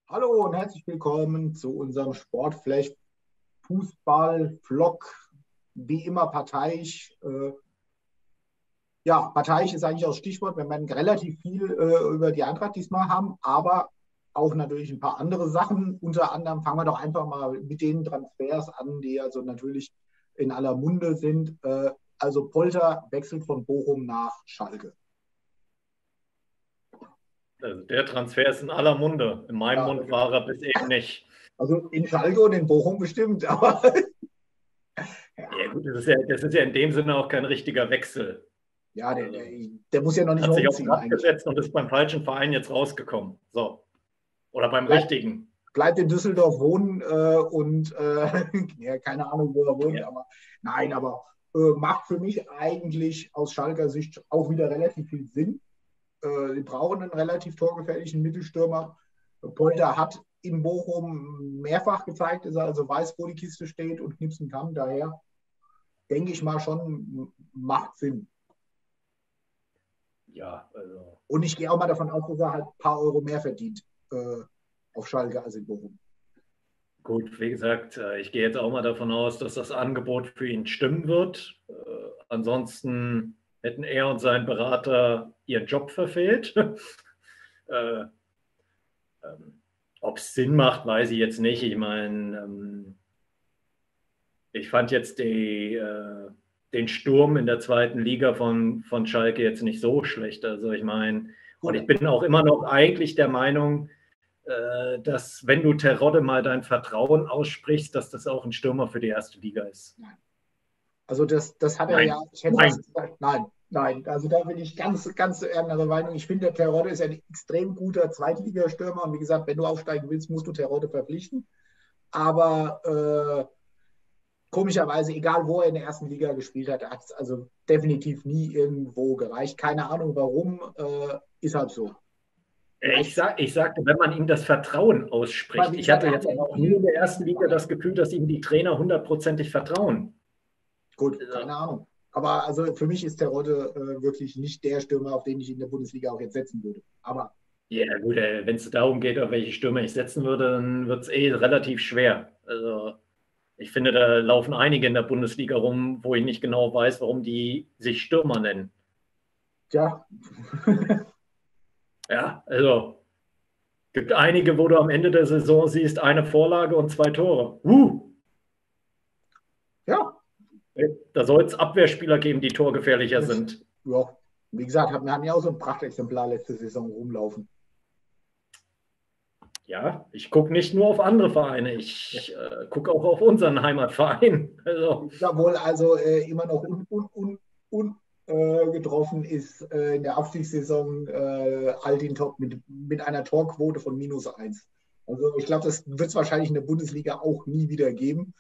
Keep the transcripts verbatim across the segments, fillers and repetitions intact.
Hallo und herzlich willkommen zu unserem Sportflecht Fußball-Vlog. Wie immer parteiisch. Äh, ja, parteiisch ist eigentlich auch das Stichwort. Wir werden relativ viel äh, über die Eintracht diesmal haben, aber auch natürlich ein paar andere Sachen. Unter anderem fangen wir doch einfach mal mit den Transfers an, die also natürlich in aller Munde sind. Äh, also Polter wechselt von Bochum nach Schalke. Also der Transfer ist in aller Munde. In meinem Ja, Mund war er bis eben nicht. Also in Schalke und in Bochum bestimmt, aber Ja gut, das ist ja, das ist ja in dem Sinne auch kein richtiger Wechsel. ja, der, der, der muss ja noch nicht Hat mal sich aufs umziehen Rad eigentlich. gesetzt und ist beim falschen Verein jetzt rausgekommen. So. Oder beim Bleibt, richtigen. bleibt in Düsseldorf wohnen äh, und äh, ja, keine Ahnung, wo er wohnt, Ja. aber nein, aber äh, macht für mich eigentlich aus Schalker Sicht auch wieder relativ viel Sinn. Äh, die brauchen einen relativ torgefährlichen Mittelstürmer. Polter hat in Bochum mehrfach gezeigt, dass er also weiß, wo die Kiste steht und knipsen kann. Daher denke ich mal schon, macht Sinn. Ja, also. Und ich gehe auch mal davon aus, dass er halt ein paar Euro mehr verdient äh, auf Schalke als in Bochum. Gut, wie gesagt, äh, ich gehe jetzt auch mal davon aus, dass das Angebot für ihn stimmen wird. Äh, ansonsten hätten er und sein Berater ihren Job verfehlt. äh, ähm, Ob es Sinn macht, weiß ich jetzt nicht. Ich meine, ähm, ich fand jetzt die, äh, den Sturm in der zweiten Liga von, von Schalke jetzt nicht so schlecht. Also ich meine, und ich bin auch immer noch eigentlich der Meinung, äh, dass wenn du Terodde mal dein Vertrauen aussprichst, dass das auch ein Stürmer für die erste Liga ist. Also das, das hat er Nein. ja, ich hätte Nein. fast gesagt, nein, nein. Also da bin ich ganz, ganz andere Meinung. Ich finde, der Terodde ist ein extrem guter Zweitligastürmer. Und wie gesagt, wenn du aufsteigen willst, musst du Terodde verpflichten. Aber äh, komischerweise, egal wo er in der ersten Liga gespielt hat, hat es also definitiv nie irgendwo gereicht. Keine Ahnung warum, äh, ist halt so. Ich, sag, ich sagte, wenn man ihm das Vertrauen ausspricht. Ich hatte jetzt aber auch nie in der ersten Liga das Gefühl, dass ihm die Trainer hundertprozentig vertrauen. Gut, keine Ahnung. Aber also für mich ist Terodde äh, wirklich nicht der Stürmer, auf den ich in der Bundesliga auch jetzt setzen würde. Aber ja, gut, wenn es darum geht, auf welche Stürmer ich setzen würde, dann wird es eh relativ schwer. Also ich finde, da laufen einige in der Bundesliga rum, wo ich nicht genau weiß, warum die sich Stürmer nennen. Tja. Ja, also gibt einige, wo du am Ende der Saison siehst, eine Vorlage und zwei Tore. Uh! Ja. Da soll es Abwehrspieler geben, die torgefährlicher das, sind. Ja, wie gesagt, wir hatten ja auch so ein Prachtexemplar letzte Saison rumlaufen. Ja, ich gucke nicht nur auf andere Vereine, ich äh, gucke auch auf unseren Heimatverein. Also. Jawohl, also äh, immer noch un, un, un, un äh, getroffen ist äh, in der Abstiegssaison äh, Altintop mit, mit einer Torquote von minus eins. Also ich glaube, das wird es wahrscheinlich in der Bundesliga auch nie wieder geben.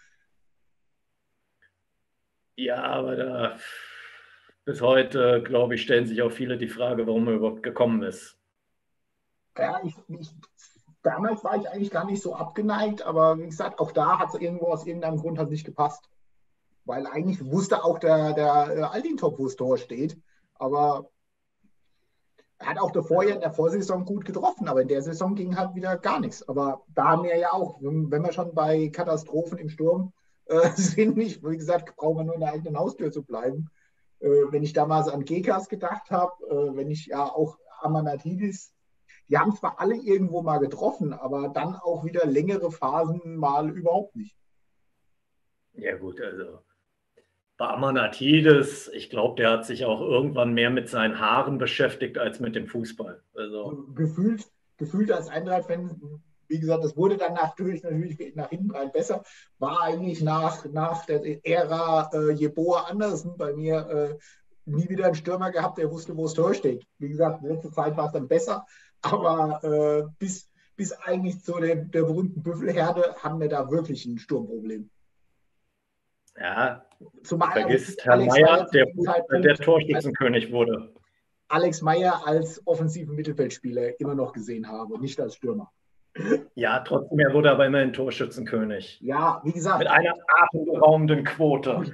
Ja, aber da, bis heute, glaube ich, stellen sich auch viele die Frage, warum er überhaupt gekommen ist. Ja, ich, ich, damals war ich eigentlich gar nicht so abgeneigt, aber wie gesagt, auch da hat es irgendwo aus irgendeinem Grund halt nicht gepasst. Weil eigentlich wusste auch der, der Altintop, wo das Tor steht. Aber er hat auch davor ja in der Vorsaison gut getroffen, aber in der Saison ging halt wieder gar nichts. Aber da haben wir ja auch, wenn wir schon bei Katastrophen im Sturm äh, sind, nicht, wie gesagt, brauchen wir nur in der eigenen Haustür zu bleiben. Äh, wenn ich damals an Gekas gedacht habe, äh, wenn ich ja auch Amanatidis, die haben zwar alle irgendwo mal getroffen, aber dann auch wieder längere Phasen mal überhaupt nicht. Ja gut, also bei Amanatidis, ich glaube, der hat sich auch irgendwann mehr mit seinen Haaren beschäftigt als mit dem Fußball. Also gefühlt, gefühlt als Eintracht-Fan, wie gesagt, das wurde dann natürlich, natürlich nach hinten rein besser, war eigentlich nach, nach der Ära äh, Jeboa Andersen bei mir äh, nie wieder einen Stürmer gehabt, der wusste, wo das Tor steht. Wie gesagt, in letzter Zeit war es dann besser, aber äh, bis, bis eigentlich zu der, der berühmten Büffelherde haben wir da wirklich ein Sturmproblem. Ja, Zumal du vergisst Herr Meier, der, der Torschützenkönig wurde. Alex Meier als offensiven Mittelfeldspieler immer noch gesehen habe, nicht als Stürmer. Ja, trotzdem, er wurde aber immerhin Torschützenkönig. Ja, wie gesagt. Mit einer atemberaubenden Quote.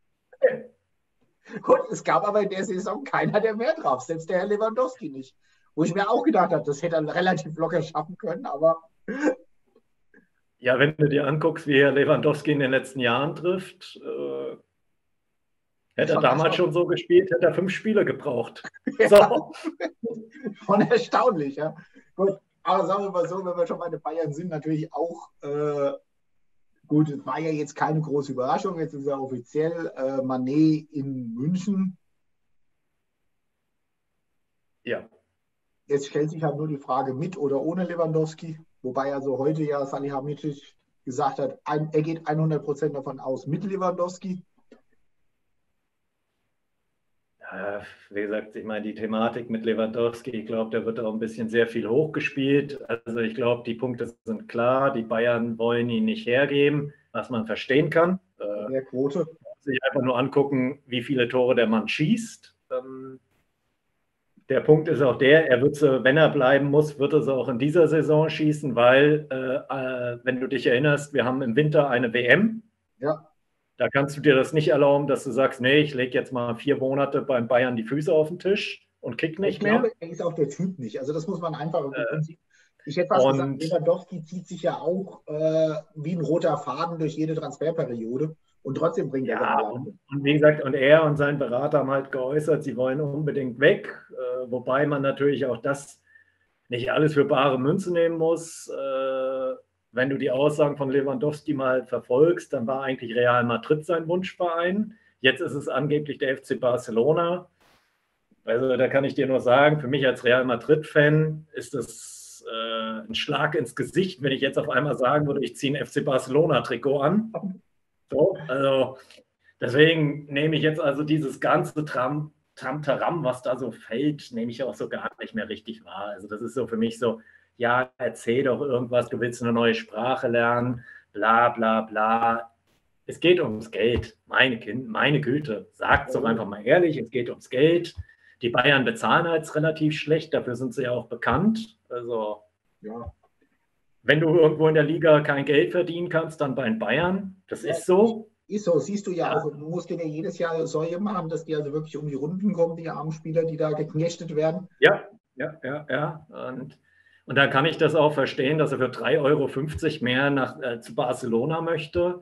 Und es gab aber in der Saison keiner, der mehr drauf, selbst der Herr Lewandowski nicht. Wo ich mir auch gedacht habe, das hätte er relativ locker schaffen können, aber Ja, wenn du dir anguckst, wie er Lewandowski in den letzten Jahren trifft, äh, hätte er schon damals schon erstaunlich. so gespielt, hätte er fünf Spiele gebraucht. Ja, So. schon erstaunlich, ja. Gut, aber sagen wir mal so, wenn wir schon bei den Bayern sind, natürlich auch, äh, gut, es war ja jetzt keine große Überraschung, jetzt ist er offiziell äh, Mané in München. Ja. Jetzt stellt sich halt nur die Frage mit oder ohne Lewandowski, wobei also heute ja Salihamidzic gesagt hat, ein, er geht hundert Prozent davon aus mit Lewandowski. Ja, wie gesagt, ich meine, die Thematik mit Lewandowski, ich glaube, da wird auch ein bisschen sehr viel hochgespielt. Also ich glaube, die Punkte sind klar, die Bayern wollen ihn nicht hergeben, was man verstehen kann. Äh, Der Quote. sich einfach nur angucken, wie viele Tore der Mann schießt. Ähm, der Punkt ist auch der, er wird sie, wenn er bleiben muss, wird er sie auch in dieser Saison schießen, weil, äh, äh, wenn du dich erinnerst, wir haben im Winter eine W M. Ja. Da kannst du dir das nicht erlauben, dass du sagst, nee, ich lege jetzt mal vier Monate beim Bayern die Füße auf den Tisch und kick Ich nicht glaube, mehr. er ist auch der Typ nicht. Also das muss man einfach. Äh, Ich hätte fast gesagt, und Lewandowski zieht sich ja auch äh, wie ein roter Faden durch jede Transferperiode und trotzdem bringt er seine ja, und, Leistung. und wie gesagt, und er und sein Berater haben halt geäußert, sie wollen unbedingt weg, äh, wobei man natürlich auch das nicht alles für bare Münze nehmen muss. Äh, wenn du die Aussagen von Lewandowski mal verfolgst, dann war eigentlich Real Madrid sein Wunschverein. Jetzt ist es angeblich der F C Barcelona. Also da kann ich dir nur sagen, für mich als Real Madrid-Fan ist das äh, ein Schlag ins Gesicht, wenn ich jetzt auf einmal sagen würde, ich ziehe ein F C Barcelona-Trikot an. So, also deswegen nehme ich jetzt also dieses ganze Tram, Tamtaram, was da so fällt, nehme ich auch so gar nicht mehr richtig wahr. Also das ist so für mich so, ja, erzähl doch irgendwas, du willst eine neue Sprache lernen, bla bla bla. Es geht ums Geld, meine Kind, meine Güte. Sagt es doch einfach mal ehrlich, es geht ums Geld. Die Bayern bezahlen halt relativ schlecht, dafür sind sie ja auch bekannt. Also, Ja. wenn du irgendwo in der Liga kein Geld verdienen kannst, dann bei den Bayern. Das Ja, ist so. ist so, siehst du ja Ja, auch. Du musst dir ja jedes Jahr Säue machen, dass die also wirklich um die Runden kommen, die armen Spieler, die da geknechtet werden. ja, ja, ja. ja. Und, und da kann ich das auch verstehen, dass er für drei Euro fünfzig mehr nach, äh, zu Barcelona möchte.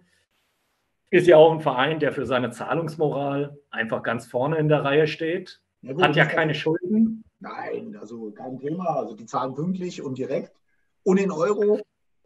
Ist ja auch ein Verein, der für seine Zahlungsmoral einfach ganz vorne in der Reihe steht. Ja, gut, Hat ja muss keine man, Schulden. nein, also kein Thema. Also die zahlen pünktlich und direkt und in Euro.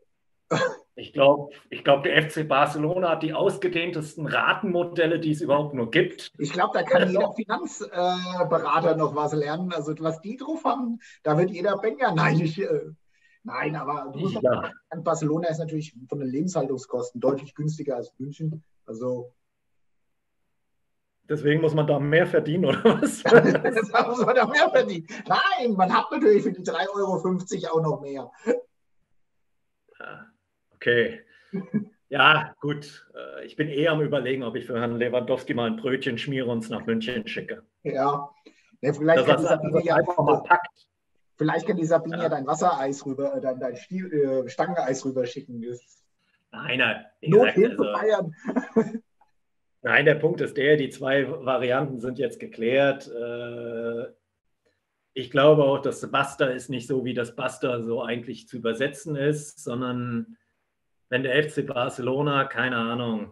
Ich glaube, ich glaub, der F C Barcelona hat die ausgedehntesten Ratenmodelle, die es überhaupt nur gibt. Ich glaube, da kann jeder Finanzberater noch was lernen. Also was die drauf haben, da wird jeder Banker neidisch. Äh, Nein, aber du musst auch Ja, sagen, Barcelona ist natürlich von den Lebenshaltungskosten deutlich günstiger als München. Also deswegen muss man da mehr verdienen, oder was? da muss man da mehr verdienen. Nein, man hat natürlich für die drei Euro fünfzig auch noch mehr. Okay. Ja, gut. Ich bin eher am Überlegen, ob ich für Herrn Lewandowski mal ein Brötchen schmiere und es nach München schicke. Ja, ja vielleicht, Dass kann er die Sabine es ja, einfach mal packt. vielleicht kann die Sabine ja Ja. dein Wassereis rüber, äh, dein, dein Stiel, äh, Stangeneis rüberschicken. Nein, nein. Wie gesagt, Nothilfe also, Bayern. nein, der Punkt ist der, die zwei Varianten sind jetzt geklärt. Äh, Ich glaube auch, das Basta ist nicht so, wie das Basta so eigentlich zu übersetzen ist, sondern wenn der F C Barcelona, keine Ahnung,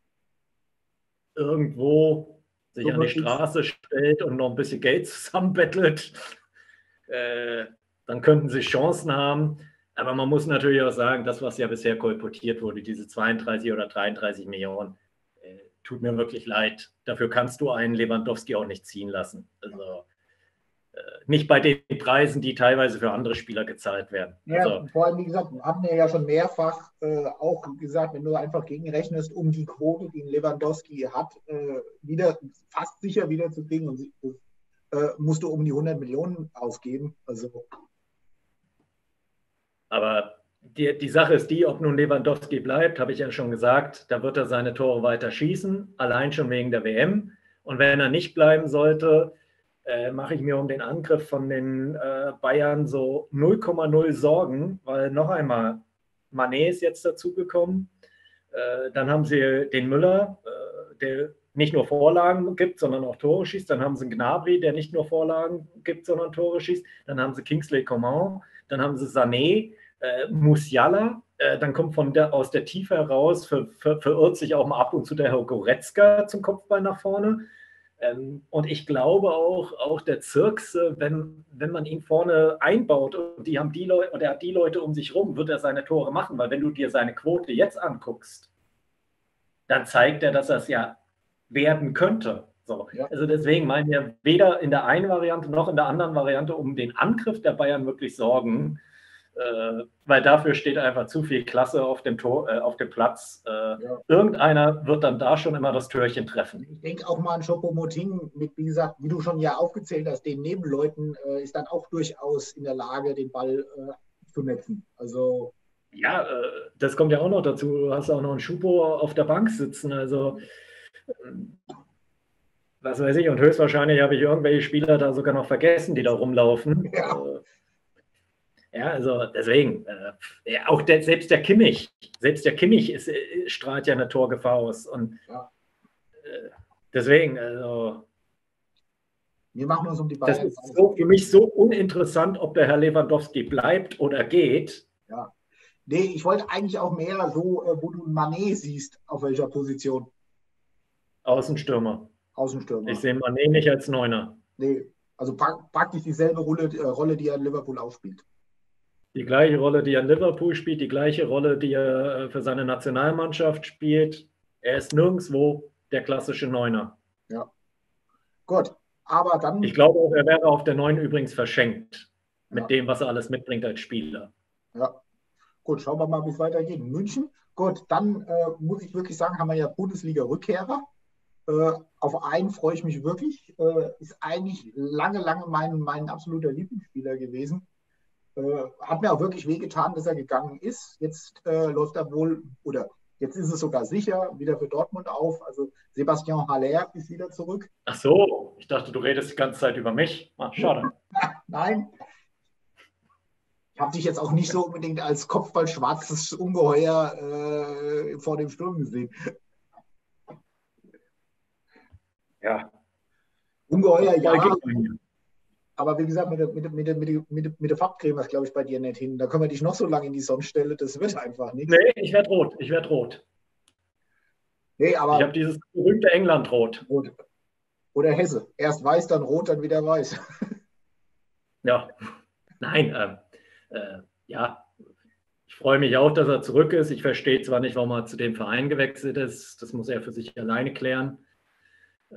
irgendwo sich an die Summe X. Straße stellt und noch ein bisschen Geld zusammenbettelt, äh, dann könnten sie Chancen haben. Aber man muss natürlich auch sagen, das, was ja bisher kolportiert wurde, diese zweiunddreißig oder dreiunddreißig Millionen, äh, tut mir wirklich leid. Dafür kannst du einen Lewandowski auch nicht ziehen lassen. Also äh, nicht bei den Preisen, die teilweise für andere Spieler gezahlt werden. Ja, Also, vor allem, wie gesagt, haben wir ja schon mehrfach äh, auch gesagt, wenn du einfach gegenrechnest, um die Quote, die Lewandowski hat, äh, wieder fast sicher wiederzukriegen, und äh, musst du um die hundert Millionen ausgeben. Also, aber die, die Sache ist die, ob nun Lewandowski bleibt, habe ich ja schon gesagt, da wird er seine Tore weiter schießen, allein schon wegen der W M. Und wenn er nicht bleiben sollte, äh, mache ich mir um den Angriff von den äh, Bayern so null Komma null Sorgen, weil noch einmal, Mané ist jetzt dazugekommen, äh, dann haben sie den Müller, äh, der nicht nur Vorlagen gibt, sondern auch Tore schießt. Dann haben sie einen Gnabry, der nicht nur Vorlagen gibt, sondern Tore schießt. Dann haben sie Kingsley Coman, dann haben sie Sané, äh, Musiala. Äh, dann kommt von der, aus der Tiefe heraus, ver, ver, verirrt sich auch mal ab und zu der Herr Goretzka zum Kopfball nach vorne. Ähm, und ich glaube auch, auch der Zirks, äh, wenn, wenn man ihn vorne einbaut und die haben die Leute, oder er hat die Leute um sich rum, wird er seine Tore machen, weil wenn du dir seine Quote jetzt anguckst, dann zeigt er, dass er es ja werden könnte. So. Ja. Also deswegen meinen wir weder in der einen Variante noch in der anderen Variante um den Angriff der Bayern wirklich sorgen, äh, weil dafür steht einfach zu viel Klasse auf dem, Tor, äh, auf dem Platz. Äh, ja. Irgendeiner wird dann da schon immer das Türchen treffen. Ich denke auch mal an Choupo-Moting, mit, wie gesagt, wie du schon ja aufgezählt hast, den Nebenleuten äh, ist dann auch durchaus in der Lage, den Ball äh, zu netzen. Also ja, äh, das kommt ja auch noch dazu. Du hast auch noch einen Choupo auf der Bank sitzen. Also äh, was weiß ich, und höchstwahrscheinlich habe ich irgendwelche Spieler da sogar noch vergessen, die da rumlaufen. Ja. Äh, Ja, also deswegen, äh, auch der, selbst der Kimmich, selbst der Kimmich ist, äh, strahlt ja eine Torgefahr aus. Und ja. äh, deswegen, also. Wir machen uns um die Bayern. Das ist so, für mich so uninteressant, ob der Herr Lewandowski bleibt oder geht. Ja. Nee, ich wollte eigentlich auch mehr so, äh, wo du Mané siehst, auf welcher Position. Außenstürmer. Außenstürmer. Ich sehe Mané nicht als Neuner. Nee, also praktisch dieselbe Rolle, äh, Rolle, die er in Liverpool aufspielt. Die gleiche Rolle, die er in Liverpool spielt, die gleiche Rolle, die er für seine Nationalmannschaft spielt. Er ist nirgendwo der klassische Neuner. Ja. Gut, aber dann... Ich glaube auch, er wäre auf der Neun übrigens verschenkt. Mit ja. dem, was er alles mitbringt als Spieler. Ja. Gut, schauen wir mal, wie es weitergeht. München. Gut, dann äh, muss ich wirklich sagen, haben wir ja Bundesliga-Rückkehrer. Äh, auf einen freue ich mich wirklich. Äh, ist eigentlich lange, lange mein, mein absoluter Lieblingsspieler gewesen. Äh, hat mir auch wirklich wehgetan, dass er gegangen ist. Jetzt äh, läuft er wohl, oder jetzt ist es sogar sicher, wieder für Dortmund auf. Also Sebastian Haller ist wieder zurück. Ach so, ich dachte, du redest die ganze Zeit über mich. Ach, schade. Nein. Ich habe dich jetzt auch nicht so unbedingt als Kopfballschwarzes Ungeheuer äh, vor dem Sturm gesehen. Ja. Ungeheuer, ja. Aber wie gesagt, mit der, mit der, mit der, mit der, mit der, mit der Farbcreme ist, glaube ich, bei dir nicht hin. Da können wir dich noch so lange in die Sonne stellen, das wird einfach nicht. Nee, ich werde rot. Ich werde rot. Nee, aber. Ich habe dieses berühmte England-Rot. Rot. Oder Hesse. Erst weiß, dann rot, dann wieder weiß. Ja. Nein, ähm, äh, ja. Ich freue mich auch, dass er zurück ist. Ich verstehe zwar nicht, warum er zu dem Verein gewechselt ist. Das muss er für sich alleine klären. Äh,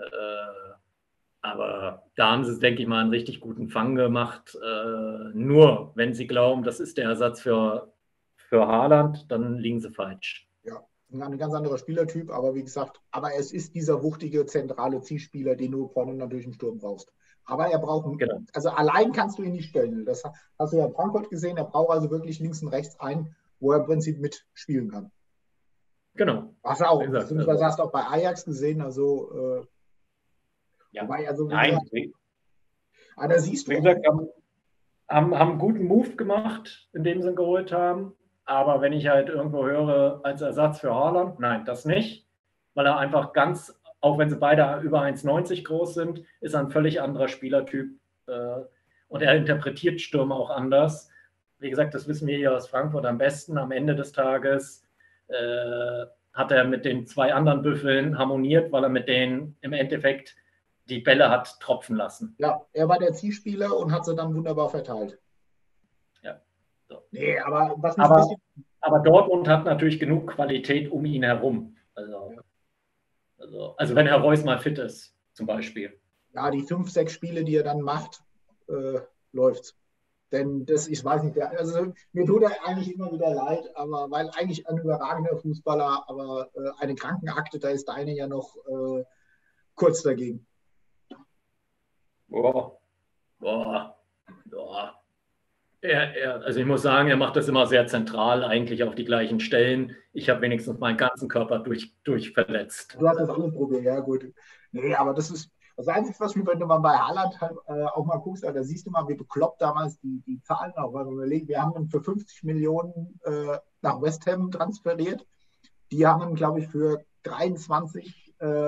Aber da haben sie, denke ich mal, einen richtig guten Fang gemacht. Äh, nur, wenn sie glauben, das ist der Ersatz für, für Haaland, dann liegen sie falsch. Ja, ein ganz anderer Spielertyp, aber wie gesagt, aber es ist dieser wuchtige, zentrale Zielspieler, den du vorne natürlich im Sturm brauchst. Aber er braucht, genau. Also allein kannst du ihn nicht stellen. Das hast du ja in Frankfurt gesehen, er braucht also wirklich links und rechts einen, wo er im Prinzip mitspielen kann. Genau. Hast du auch, beziehungsweise hast du auch bei Ajax gesehen, also äh, ja. Wobei, also, Nein, aber da siehst du. Wie gesagt, haben, haben, haben einen guten Move gemacht, indem sie ihn geholt haben. Aber wenn ich halt irgendwo höre, als Ersatz für Haaland, nein, das nicht. Weil er einfach ganz, auch wenn sie beide über eins neunzig groß sind, ist er ein völlig anderer Spielertyp. Äh, und er interpretiert Stürme auch anders. Wie gesagt, das wissen wir hier aus Frankfurt am besten. Am Ende des Tages äh, hat er mit den zwei anderen Büffeln harmoniert, weil er mit denen im Endeffekt die Bälle hat tropfen lassen. Ja, er war der Zielspieler und hat sie dann wunderbar verteilt. Ja. So. Nee, aber was aber, bisschen... aber Dortmund hat natürlich genug Qualität um ihn herum. Also, ja. also, also wenn Herr Reus mal fit ist, zum Beispiel. Ja, die fünf, sechs Spiele, die er dann macht, äh, läuft's. Denn das, ich weiß nicht, also mir tut er eigentlich immer wieder leid, aber weil eigentlich ein überragender Fußballer, aber äh, eine Krankenakte, da ist deine ja noch äh, kurz dagegen. Boah, boah, boah. Er, er, also ich muss sagen, er macht das immer sehr zentral, eigentlich auf die gleichen Stellen. Ich habe wenigstens meinen ganzen Körper durch, durch verletzt. Du hast das alles probiert, ja gut. Nee, aber das ist das Einzige, was mir, wenn du mal bei Haaland halt, äh, auch mal guckst, da siehst du mal, wie bekloppt damals die, die Zahlen auch, weil wir überlegen, wir haben ihn für fünfzig Millionen äh, nach West Ham transferiert. Die haben ihn, glaube ich, für dreiundzwanzig äh,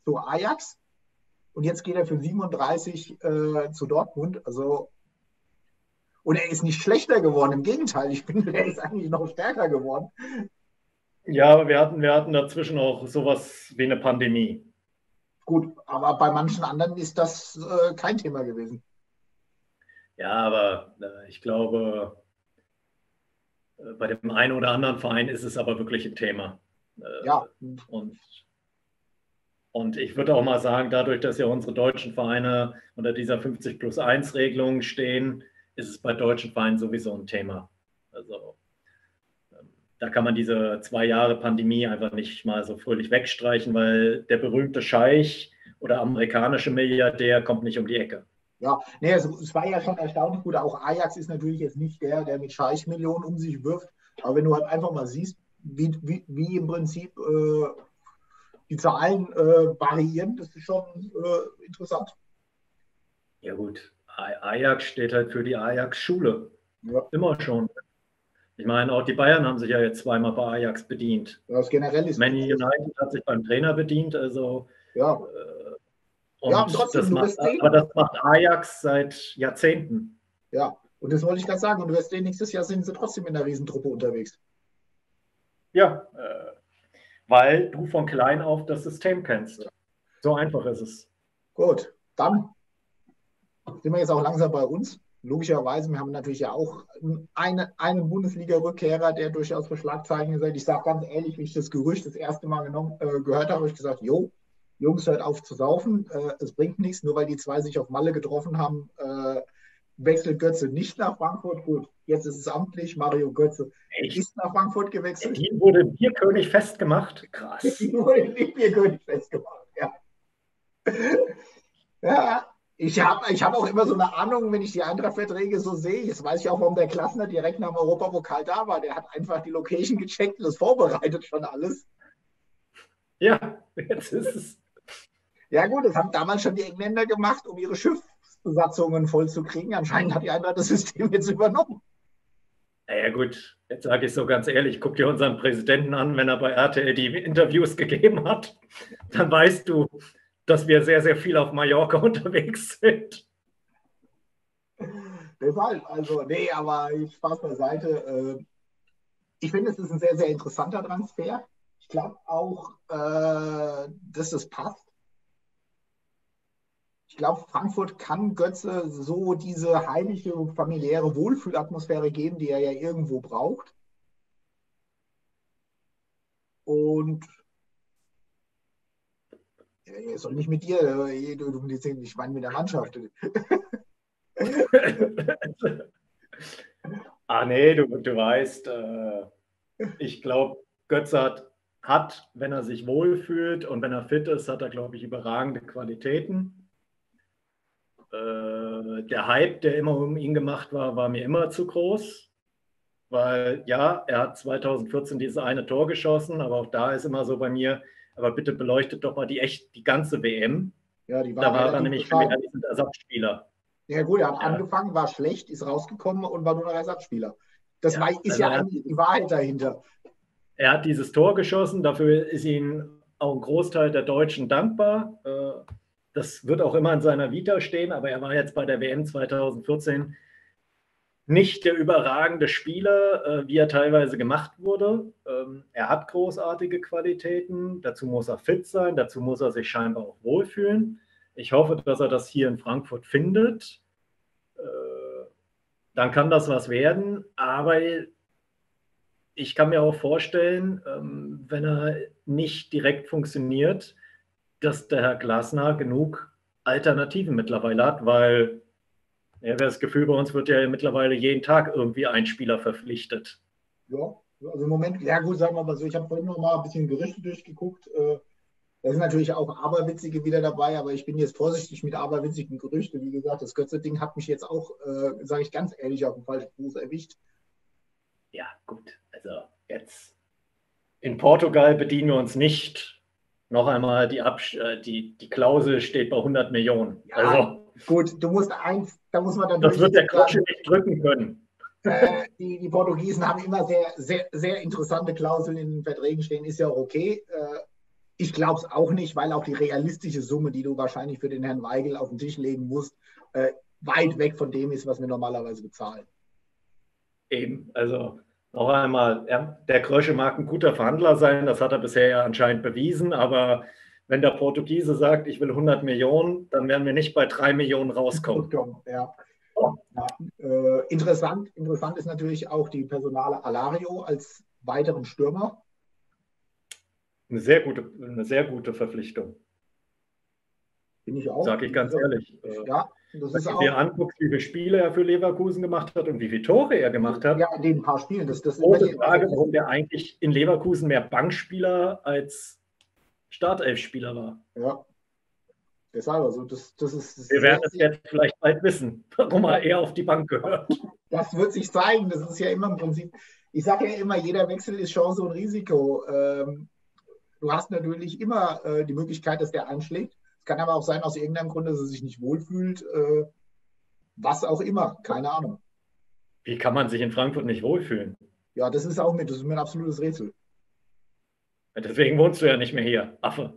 zu Ajax und jetzt geht er für siebenunddreißig äh, zu Dortmund. Also, und er ist nicht schlechter geworden, im Gegenteil, ich finde, er ist eigentlich noch stärker geworden. Ja, aber wir hatten, wir hatten dazwischen auch sowas wie eine Pandemie. Gut, aber bei manchen anderen ist das äh, kein Thema gewesen. Ja, aber äh, ich glaube, äh, bei dem einen oder anderen Verein ist es aber wirklich ein Thema. Äh, Ja. Und, und ich würde auch mal sagen, dadurch, dass ja unsere deutschen Vereine unter dieser fünfzig plus eins Regelung stehen, ist es bei deutschen Vereinen sowieso ein Thema. Also ähm, da kann man diese zwei Jahre Pandemie einfach nicht mal so fröhlich wegstreichen, weil der berühmte Scheich oder amerikanische Milliardär kommt nicht um die Ecke. Ja, nee, es, es war ja schon erstaunlich gut. Auch Ajax ist natürlich jetzt nicht der, der mit Scheich-Millionen um sich wirft. Aber wenn du halt einfach mal siehst, wie, wie, wie im Prinzip äh, die Zahlen äh, variieren, das ist schon äh, interessant. Ja gut, Ajax steht halt für die Ajax-Schule. Ja. Immer schon. Ich meine, auch die Bayern haben sich ja jetzt zweimal bei Ajax bedient. Das generell ist. Man United hat sich beim Trainer bedient, also ja. Äh, und ja, und trotzdem, das du macht, wirst sehen. aber das macht Ajax seit Jahrzehnten. Ja, und das wollte ich gerade sagen. Und du wirst sehen, nächstes Jahr sind sie trotzdem in einer Riesentruppe unterwegs. Ja, äh, weil du von klein auf das System kennst. Ja. So einfach ist es. Gut, dann sind wir jetzt auch langsam bei uns. Logischerweise, wir haben natürlich ja auch eine, einen Bundesliga-Rückkehrer, der durchaus für Schlagzeilen gesagt. Ich sage ganz ehrlich, wie ich das Gerücht das erste Mal genommen, äh, gehört habe, habe ich gesagt, jo, Jungs, hört auf zu saufen. Äh, es bringt nichts, nur weil die zwei sich auf Malle getroffen haben, äh, wechselt Götze nicht nach Frankfurt. Gut, jetzt ist es amtlich, Mario Götze Echt? ist nach Frankfurt gewechselt. Die wurde Bierkönig festgemacht. Krass. Die wurde Bierkönig festgemacht, ja. Ja. Ich habe ich hab auch immer so eine Ahnung, wenn ich die Eintracht-Verträge so sehe. Jetzt weiß ich auch, warum der Klassner direkt nach dem Europapokal da war. Der hat einfach die Location gecheckt und das vorbereitet schon alles. Ja, jetzt ist es. Ja gut, das haben damals schon die Engländer gemacht, um ihre Schiffsbesatzungen vollzukriegen. Anscheinend hat die Eintracht das System jetzt übernommen. Naja gut, jetzt sage ich so ganz ehrlich, guck dir unseren Präsidenten an, wenn er bei R T L die Interviews gegeben hat, dann weißt du, dass wir sehr, sehr viel auf Mallorca unterwegs sind. Deshalb, also, nee, aber Spaß beiseite. Ich finde, es ist ein sehr, sehr interessanter Transfer. Ich glaube auch, dass es passt. Ich glaube, Frankfurt kann Götze so diese heilige, familiäre Wohlfühlatmosphäre geben, die er ja irgendwo braucht. Und er soll nicht mit dir, ich meine mit der Mannschaft. Ah nee, du, du weißt, äh, ich glaube, Götze hat, hat, wenn er sich wohlfühlt und wenn er fit ist, hat er, glaube ich, überragende Qualitäten. Äh, der Hype, der immer um ihn gemacht war, war mir immer zu groß. Weil ja, er hat zweitausendvierzehn dieses eine Tor geschossen, aber auch da ist immer so bei mir, aber bitte beleuchtet doch mal die echt die ganze W M. Ja, die war da war er nämlich für mich ein Ersatzspieler. Ja gut, er hat ja. angefangen, war schlecht, ist rausgekommen und war nur noch Ersatzspieler. Das ja, war, ist also ja eigentlich die Wahrheit dahinter. Er hat dieses Tor geschossen, dafür ist ihm auch ein Großteil der Deutschen dankbar. Das wird auch immer in seiner Vita stehen, aber er war jetzt bei der W M zweitausendvierzehn nicht der überragende Spieler, wie er teilweise gemacht wurde. Er hat großartige Qualitäten, dazu muss er fit sein, dazu muss er sich scheinbar auch wohlfühlen. Ich hoffe, dass er das hier in Frankfurt findet. Dann kann das was werden, aber ich kann mir auch vorstellen, wenn er nicht direkt funktioniert, dass der Herr Glasner genug Alternativen mittlerweile hat, weil ja, das Gefühl, bei uns wird ja mittlerweile jeden Tag irgendwie ein Spieler verpflichtet. Ja, also im Moment, ja gut, sagen wir mal so, ich habe vorhin noch mal ein bisschen Gerüchte durchgeguckt. Da sind natürlich auch Aberwitzige wieder dabei, aber ich bin jetzt vorsichtig mit aberwitzigen Gerüchten. Wie gesagt, das Götze-Ding hat mich jetzt auch, äh, sage ich ganz ehrlich, auf den falschen Fuß erwischt. Ja, gut, also jetzt in Portugal bedienen wir uns nicht. Noch einmal, die, Abs die, die Klausel steht bei hundert Millionen. Ja, also, gut, du musst eins, da muss man dann. Das wird der Krasche nicht drücken können. Äh, die, die Portugiesen haben immer sehr, sehr, sehr interessante Klauseln in den Verträgen stehen, ist ja auch okay. Äh, Ich glaube es auch nicht, weil auch die realistische Summe, die du wahrscheinlich für den Herrn Weigl auf den Tisch legen musst, äh, weit weg von dem ist, was wir normalerweise bezahlen. Eben, also noch einmal, er, der Krösche mag ein guter Verhandler sein, das hat er bisher ja anscheinend bewiesen, aber wenn der Portugiese sagt, ich will hundert Millionen, dann werden wir nicht bei drei Millionen rauskommen. Ja. Ja, äh, interessant, interessant ist natürlich auch die Personale Alario als weiteren Stürmer. Eine sehr gute, eine sehr gute Verpflichtung. Bin ich auch. Sage ich ganz ehrlich. Ja, das Wenn ist du auch. dir anguckst, wie viele Spiele er für Leverkusen gemacht hat und wie viele Tore er gemacht hat. Ja, in den paar Spielen. Das, das große Frage, warum der eigentlich in Leverkusen mehr Bankspieler als Startelfspieler war. Ja, deshalb, also das, das ist. Das Wir werden es jetzt vielleicht bald wissen, warum er eher auf die Bank gehört. Das wird sich zeigen. Das ist ja immer im Prinzip. Ich sage ja immer, jeder Wechsel ist Chance und Risiko. Ähm, du hast natürlich immer äh, die Möglichkeit, dass der einschlägt. Es kann aber auch sein, aus irgendeinem Grund, dass er sich nicht wohlfühlt. Äh, was auch immer, keine Ahnung. Wie kann man sich in Frankfurt nicht wohlfühlen? Ja, das ist auch mit, das ist mir ein absolutes Rätsel. Deswegen wohnst du ja nicht mehr hier, Affe.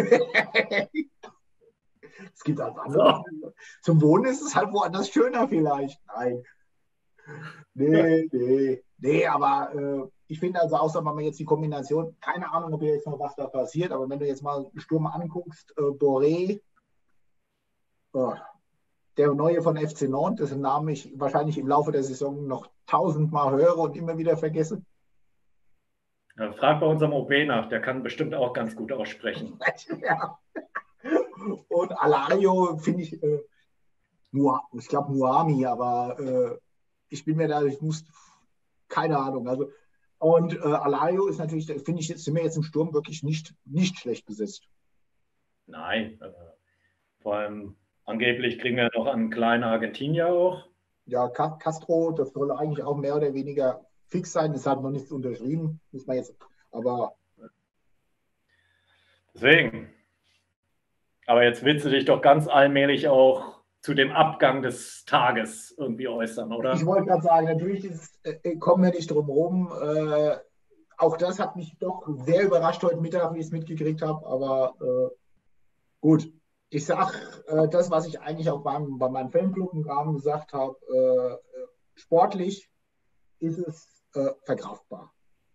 Es gibt halt andere. So. Zum Wohnen ist es halt woanders schöner vielleicht. Nein. Nee, nee, nee, aber äh, ich finde also, außer wenn man jetzt die Kombination, keine Ahnung, ob jetzt noch was da passiert, aber wenn du jetzt mal Sturm anguckst, äh, Boré, äh, der Neue von F C Nantes, dessen Namen ich wahrscheinlich im Laufe der Saison noch tausendmal höre und immer wieder vergesse. Ja, frag bei unserem O B nach, der kann bestimmt auch ganz gut aussprechen. Ja. Und Alario finde ich, äh, nur, ich glaube Muami, aber äh, ich bin mir da, ich muss, keine Ahnung. Also, und äh, Alario ist natürlich, finde ich, sind wir jetzt im Sturm wirklich nicht, nicht schlecht besetzt. Nein, äh, vor allem angeblich kriegen wir noch einen kleinen Argentinier auch. Ja, Castro, das soll eigentlich auch mehr oder weniger fix sein, ist halt noch nichts unterschrieben, muss man jetzt, aber. Deswegen. Aber jetzt willst du dich doch ganz allmählich auch zu dem Abgang des Tages irgendwie äußern, oder? Ich wollte gerade sagen, natürlich ist, äh, kommen wir nicht drum herum. Äh, auch das hat mich doch sehr überrascht heute Mittag, wie ich es mitgekriegt habe. Aber äh, gut, ich sage äh, das, was ich eigentlich auch beim, bei meinem Fanclub im Rahmen gesagt habe. Äh, sportlich ist es äh, verkraftbar.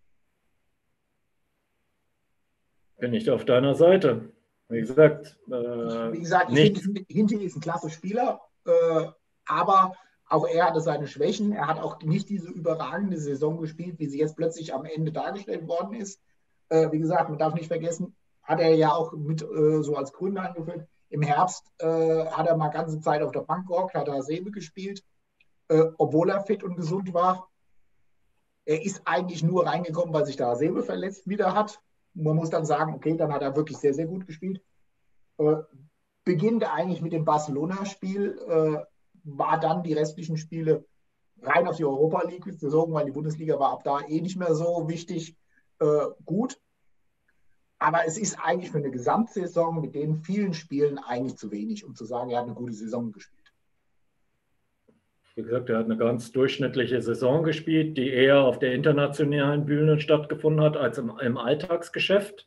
Bin ich auf deiner Seite. Wie gesagt, äh, Wie gesagt, ich finde, Hinti ist ein klasse Spieler, äh, aber auch er hatte seine Schwächen. Er hat auch nicht diese überragende Saison gespielt, wie sie jetzt plötzlich am Ende dargestellt worden ist. Äh, wie gesagt, man darf nicht vergessen, hat er ja auch mit äh, so als Gründer angeführt. Im Herbst äh, hat er mal ganze Zeit auf der Bank gehockt, hat er Sebe gespielt, äh, obwohl er fit und gesund war. Er ist eigentlich nur reingekommen, weil sich da Sebe verletzt wieder hat. Man muss dann sagen, okay, dann hat er wirklich sehr, sehr gut gespielt. Äh, beginnt eigentlich mit dem Barcelona-Spiel, äh, war dann die restlichen Spiele rein auf die Europa League bezogen, weil die Bundesliga war ab da eh nicht mehr so wichtig, äh, gut. Aber es ist eigentlich für eine Gesamtsaison mit den vielen Spielen eigentlich zu wenig, um zu sagen, er hat eine gute Saison gespielt. Wie gesagt, er hat eine ganz durchschnittliche Saison gespielt, die eher auf der internationalen Bühne stattgefunden hat als im, im Alltagsgeschäft.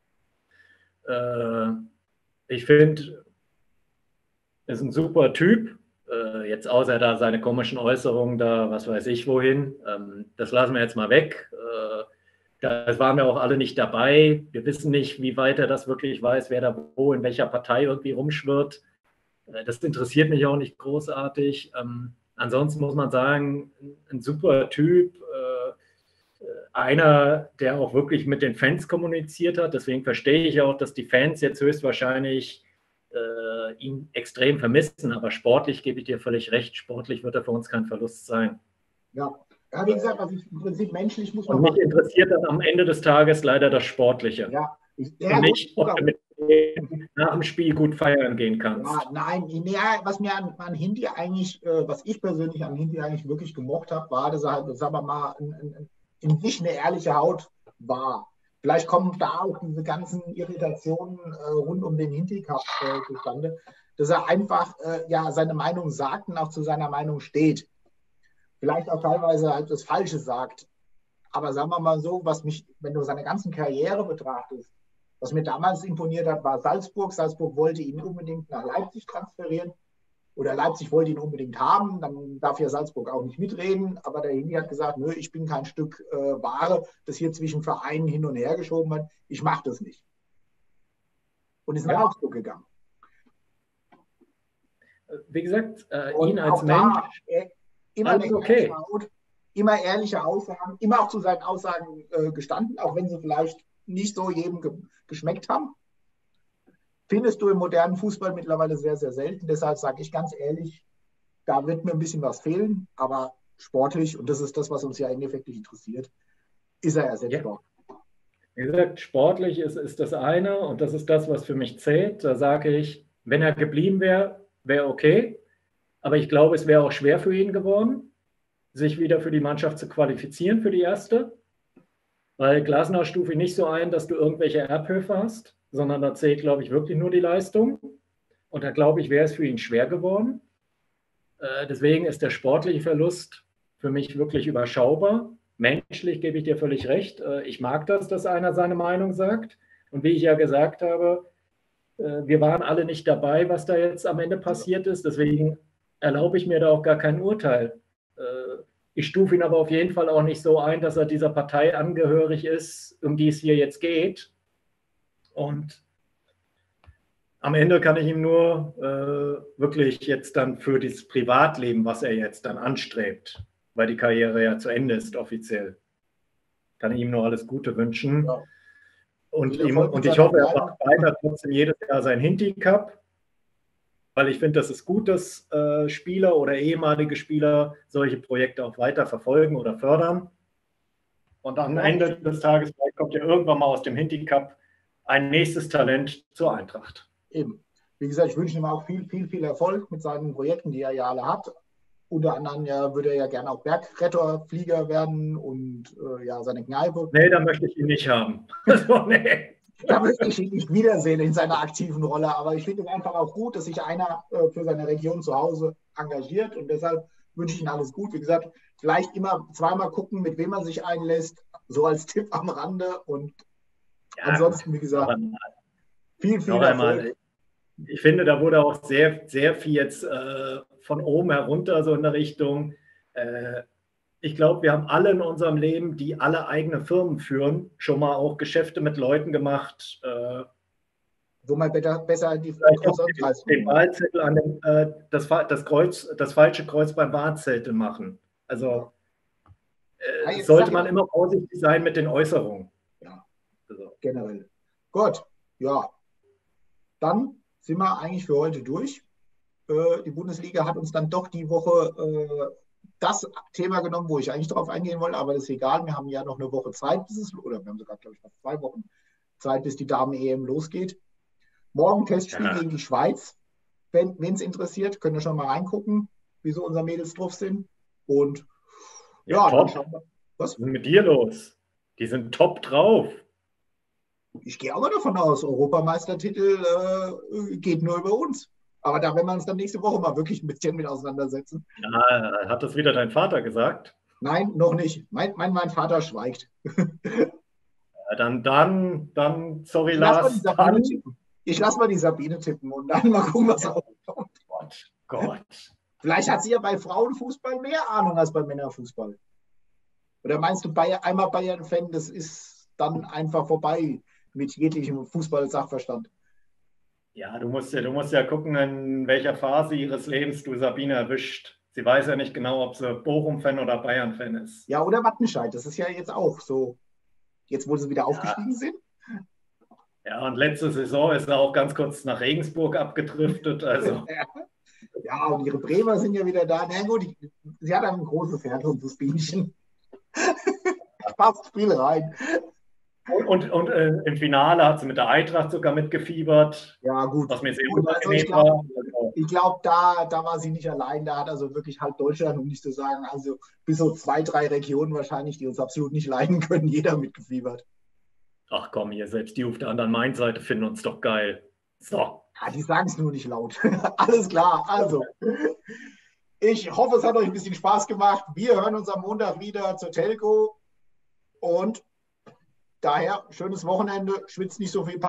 Äh, ich finde, er ist ein super Typ. Äh, jetzt außer da seine komischen Äußerungen da, was weiß ich wohin. Ähm, das lassen wir jetzt mal weg. Äh, da waren wir auch alle nicht dabei. Wir wissen nicht, wie weit er das wirklich weiß, wer da wo, in welcher Partei irgendwie rumschwirrt. Äh, das interessiert mich auch nicht großartig. Ähm, Ansonsten muss man sagen, ein super Typ, äh, einer, der auch wirklich mit den Fans kommuniziert hat. Deswegen verstehe ich auch, dass die Fans jetzt höchstwahrscheinlich äh, ihn extrem vermissen. Aber sportlich gebe ich dir völlig recht. Sportlich wird er für uns kein Verlust sein. Ja, ja wie gesagt, also ich, im Prinzip menschlich muss man. Und mich interessiert dann am Ende des Tages leider das Sportliche. Ja, ich, ja, und nicht, ob du mit dem nach dem Spiel gut feiern gehen kannst. Ja, nein, ja, was mir an, an Hinti eigentlich, äh, was ich persönlich an Hinti eigentlich wirklich gemocht habe, war, dass er halt, sagen wir mal, in, in, in sich eine ehrliche Haut war. Vielleicht kommen da auch diese ganzen Irritationen äh, rund um den Hinti-Cup äh, zustande, dass er einfach äh, ja, seine Meinung sagt und auch zu seiner Meinung steht. Vielleicht auch teilweise halt das Falsche sagt. Aber sagen wir mal so, was mich, wenn du seine ganzen Karriere betrachtest, Was mir damals imponiert hat, war Salzburg. Salzburg wollte ihn unbedingt nach Leipzig transferieren. Oder Leipzig wollte ihn unbedingt haben, dann darf ja Salzburg auch nicht mitreden. Aber der Hindi hat gesagt, nö, ich bin kein Stück äh, Ware, das hier zwischen Vereinen hin und her geschoben hat. Ich mache das nicht. Und ist nach Ja. Augsburg gegangen. Wie gesagt, äh, Und ihn als auch da, Mensch, äh, immer alles eine okay. ehrliche Haut, immer ehrliche Aussagen, immer auch zu seinen Aussagen äh, gestanden, auch wenn sie vielleicht nicht so jedem ge geschmeckt haben. Findest du im modernen Fußball mittlerweile sehr, sehr selten. Deshalb sage ich ganz ehrlich, da wird mir ein bisschen was fehlen, aber sportlich, und das ist das, was uns ja im Endeffekt interessiert, ist er ersetzbar. Ja. Wie gesagt, sportlich ist, ist das eine und das ist das, was für mich zählt. Da sage ich, wenn er geblieben wäre, wäre okay. Aber ich glaube, es wäre auch schwer für ihn geworden, sich wieder für die Mannschaft zu qualifizieren, für die erste. Weil Glasner stufe ich nicht so ein, dass du irgendwelche Erbhöfe hast, sondern da zählt, glaube ich, wirklich nur die Leistung. Und da, glaube ich, wäre es für ihn schwer geworden. Äh, deswegen ist der sportliche Verlust für mich wirklich überschaubar. Menschlich gebe ich dir völlig recht. Äh, ich mag das, dass einer seine Meinung sagt. Und wie ich ja gesagt habe, äh, wir waren alle nicht dabei, was da jetzt am Ende passiert ist. Deswegen erlaube ich mir da auch gar kein Urteil. Äh, Ich stufe ihn aber auf jeden Fall auch nicht so ein, dass er dieser Partei angehörig ist, um die es hier jetzt geht. Und am Ende kann ich ihm nur äh, wirklich jetzt dann für das Privatleben, was er jetzt dann anstrebt, weil die Karriere ja zu Ende ist offiziell, kann ich ihm nur alles Gute wünschen. Ja. Und, Viel ihm, Erfolg und mit ich seiner hoffe, er Kleidung. macht weiter trotzdem jedes Jahr sein Hinti-Cup, weil ich finde, das ist gut, dass äh, Spieler oder ehemalige Spieler solche Projekte auch weiter verfolgen oder fördern. Und am Ende des Tages vielleicht kommt ja irgendwann mal aus dem Hinti-Cup ein nächstes Talent zur Eintracht. Eben. Wie gesagt, ich wünsche ihm auch viel, viel, viel Erfolg mit seinen Projekten, die er ja alle hat. Unter anderem ja, würde er ja gerne auch Bergretterflieger werden und äh, ja, seine Kneipe. Nee, da möchte ich ihn nicht haben. Also, nee. Da möchte ich ihn nicht wiedersehen in seiner aktiven Rolle. Aber ich finde es einfach auch gut, dass sich einer äh, für seine Region zu Hause engagiert. Und deshalb wünsche ich ihm alles gut. Wie gesagt, vielleicht immer zweimal gucken, mit wem man sich einlässt. So als Tipp am Rande. Und ja, ansonsten, wie gesagt, viel, viel Erfolg. Ich finde, da wurde auch sehr, sehr viel jetzt äh, von oben herunter, so in der Richtung. Äh, ich glaube, wir haben alle in unserem Leben, die alle eigene Firmen führen, schon mal auch Geschäfte mit Leuten gemacht. Äh, Wo man besser, besser die den, den Wahlzettel an dem, äh, das, das, Kreuz, das falsche Kreuz beim Wahlzettel machen. Also äh, ja, sollte man immer vorsichtig sein mit den Äußerungen. Ja, also. Generell. Gut, ja. Dann sind wir eigentlich für heute durch. Äh, die Bundesliga hat uns dann doch die Woche äh, das Thema genommen, wo ich eigentlich darauf eingehen wollte, aber das ist egal. Wir haben ja noch eine Woche Zeit, bis es, oder wir haben sogar, glaube ich, noch zwei Wochen Zeit, bis die Damen-E M losgeht. Morgen Testspiel ja. gegen die Schweiz. Wenn es interessiert, könnt ihr schon mal reingucken, wie so unsere Mädels drauf sind. Und ja, ja dann schauen wir. Was ist mit dir los? Die sind top drauf. Ich gehe aber davon aus, Europameistertitel äh, geht nur über uns. Aber da werden wir uns dann nächste Woche mal wirklich ein bisschen mit auseinandersetzen. Ja, hat das wieder dein Vater gesagt? Nein, noch nicht. Mein, mein, mein Vater schweigt. Ja, dann, dann, dann, sorry, ich Lars. Lass dann, ich lasse mal die Sabine tippen und dann mal gucken, was auch kommt. Gott, Gott. Vielleicht hat sie ja bei Frauenfußball mehr Ahnung als bei Männerfußball. Oder meinst du, Bayern, einmal Bayern-Fan, das ist dann einfach vorbei mit jeglichem Fußball-Sachverstand? Ja, du musst ja, du musst ja gucken, in welcher Phase ihres Lebens du Sabine erwischt. Sie weiß ja nicht genau, ob sie Bochum-Fan oder Bayern-Fan ist. Ja, oder Wattenscheid. Das ist ja jetzt auch so. Jetzt, wo sie wieder ja. aufgestiegen sind. Ja, und letzte Saison ist er auch ganz kurz nach Regensburg abgedriftet. Also. Ja, und ihre Bremer sind ja wieder da. Na gut, sie hat ein großes Herz und das Bienchen. Passt Spiel rein. Und, und, und äh, im Finale hat sie mit der Eintracht sogar mitgefiebert. Ja, gut. Was mir sehr gut also ich glaube, glaub, da, da war sie nicht allein. Da hat also wirklich halb Deutschland, um nicht zu sagen, also bis so zwei, drei Regionen wahrscheinlich, die uns absolut nicht leiden können, jeder mitgefiebert. Ach komm, hier, selbst die auf der anderen Main-Seite finden uns doch geil. So. Ja, die sagen es nur nicht laut. Alles klar, also. Ich hoffe, es hat euch ein bisschen Spaß gemacht. Wir hören uns am Montag wieder zur Telco. Und daher, schönes Wochenende. Schwitzt nicht so viel.